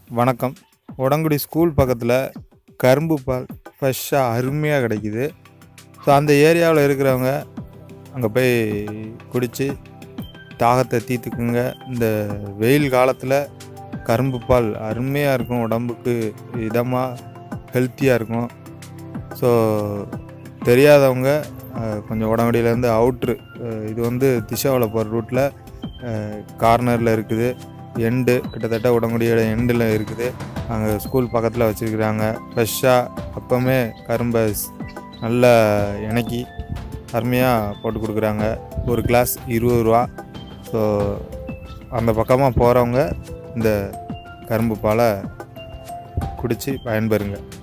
வணக்கம். உடங்குடி ஸ்கூல் பக்கத்தில் கரும்பு பால் ஃப்ரெஷ்ஷாக அருமையாக கிடைக்கிது. ஸோ அந்த ஏரியாவில் இருக்கிறவங்க அங்கே போய் குடித்து தாகத்தை தீர்த்துக்குங்க. இந்த வெயில் காலத்தில் கரும்பு பால் அருமையாக இருக்கும், உடம்புக்கு இதமாக ஹெல்த்தியாக இருக்கும். ஸோ தெரியாதவங்க கொஞ்சம் உடங்குடியிலேருந்து அவுட்ரு, இது வந்து திஷாவில் போகிற ரூட்டில் கார்னரில் இருக்குது. எண்டு கிட்டத்தட்ட உடங்குடியோட எண்டில் இருக்குது. அங்கே ஸ்கூல் பக்கத்தில் வச்சுருக்குறாங்க. ஃப்ரெஷ்ஷாக அப்போவுமே கரும்பை நல்லா இணக்கி அருமையாக போட்டு கொடுக்குறாங்க. ஒரு கிளாஸ் 20 ரூபா. ஸோ அந்த பக்கமாக போகிறவங்க இந்த கரும்பு பாலை குடித்து பயன்பெறுங்க.